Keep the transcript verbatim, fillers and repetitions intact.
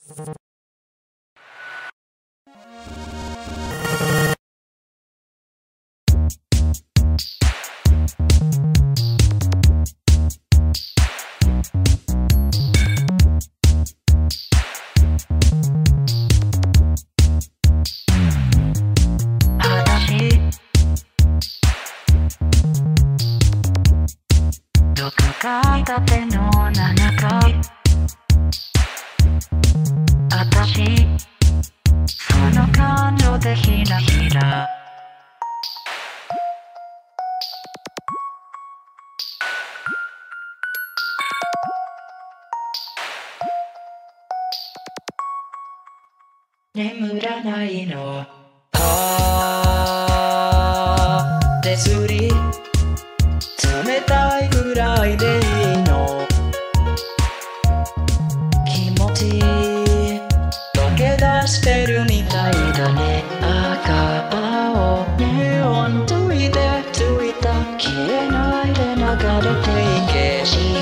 ろくかい建てのななかいあたしその感情でひらひら眠らないのあー手すり冷たいくらいでいいの気持ち溶け出してるみたいだね赤青ネオンついてついた消えないで流れていけ